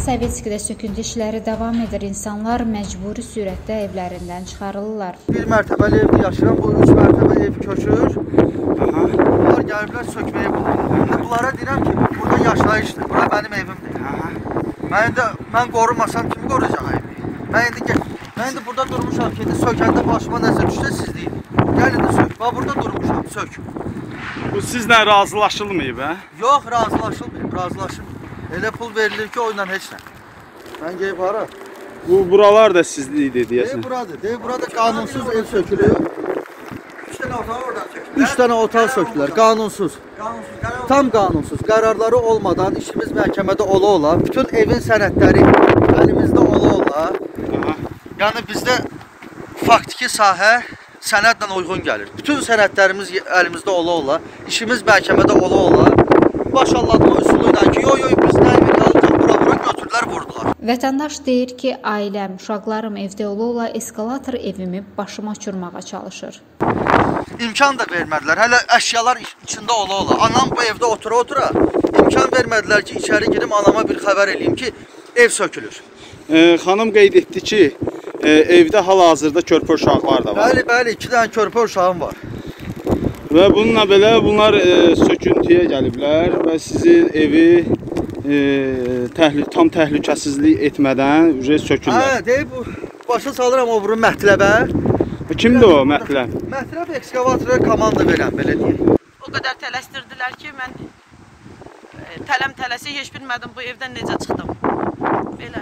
Sovetskidə söküntü işləri davam edir. İnsanlar məcburi sürətdə evlərindən çıxarılırlar. Bir mərtəbəli evdə yaşayıram, bu 3 mərtəbəli ev köçür. Bunlar gəliblər sökməyə bunu. Bunlara deyirəm ki, burada yaşayışdır, bura mənim evimdir. Mən qorumasam kimi qoruyacaq evi? Mən indi burada durmuşam ki, sökəndə başıma nəsə düşsə siz deyin. Gəlin də sök, bax burada durmuşam, sök. Bu sizlə razılaşılmayıb, hə? Yox, razılaşılmayıb. Elə pul verilir ki, o ilə heç nə. Mən geyib hara? Buralar da sizlikdir deyəsən. Burada qanunsuz ev sökülüyor. 3 dənə otağı oradan sökülür. 3 dənə otaq sökülür, qanunsuz. Tam qanunsuz. Qərarları olmadan işimiz məhkəmədə ola-ola, bütün evin sənədləri əlimizdə ola-ola. Yəni bizdə faktiki sahə sənədlə uyğun gəlir. Bütün sənədlərimiz əlimizdə ola-ola, işimiz məhkəmədə ola-ola, başalladma üsulu ilə ki, yox, biz nə evi qalacaq, bura götürdülər, vurdular. Vətəndaş deyir ki, ailəm, uşaqlarım evdə ola-ola eskalator evimi başıma uçurmağa çalışır. İmkan da vermədilər, hələ əşyalar içində ola-ola. Anam bu evdə otura-otura, imkan vermədilər ki, içəri girim, anama bir xəbər eləyim ki, ev sökülür. Xanım qeyd etdi ki, evdə hal-hazırda körpə uşaqlar da var. Bəli, 2 dənə körpə uşağım var. Və bununla belə bunlar söküntüyə gəliblər və sizin evi tam təhlükəsizlik etmədən sökürlər. Deyib, başa salıram o bunu mətləbə. Kimdir o mətləb? Mətləb ekskavatora komanda verəm, belə deyək. O qədər tələsdirdilər ki, mən tələsi heç bilmədim bu evdən necə çıxdım. Belə.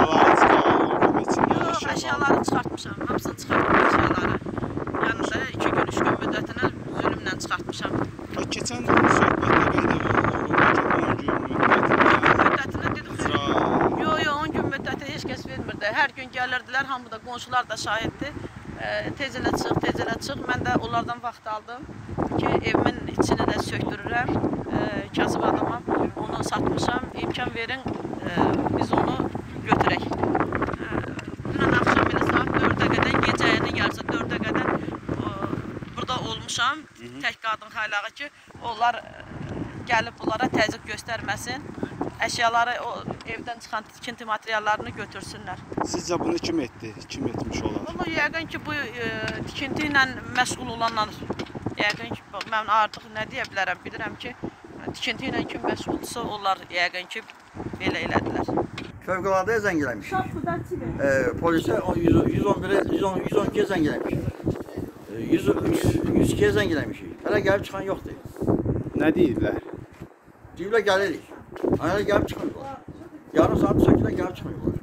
Əşyaları çıxartmışam, hamısını çıxartdım əşyaları. Yanında 2 gün, 3 gün müddətinə zülümlə çıxartmışam. Keçən söhbətdə qeyd edildi, 10 gün müddətinə. Yox, 10 gün müddəti heç kəs vermirdi. Hər gün gəlirdilər, hamı da, qonşular da şahiddir. Tez elə çıx. Mən də onlardan vaxt aldım ki, evimin içini də söktürürəm. Kasıb adamam, onu satmışam. İmkan verin, biz onu götürək. Dünən axşam elə saat 4-ə qədər, gecəyənin yarısı 4-ə qədər burada olmuşam. Tək qadın xaylağı ki, onlar gəlib bunlara təzyiq göstərməsin. Əşyaları, evdən çıxan tikinti materiallarını götürsünlər. Sizcə bunu kim etdi? Kim etmiş olar? Vallahi yəqin ki, bu tikinti ilə məşğul olanlar, yəqin ki, mən artıq nə deyə bilərəm, bilirəm ki, tikinti ilə kim məşğuldursa, onlar yəqin ki, belə elədilər. Fövqəladəyə zəng eləmişik. Polisə 112-yə zəng eləmişik. 102-yə zəng eləmişik. Hələ gəlib çıxan yoxdur. Nə deyirlər? Deyirlər gəlirik. Hələ gəlib çıxmıyorlar. Yarım saat sökülə gəlib çıxmıyorlar.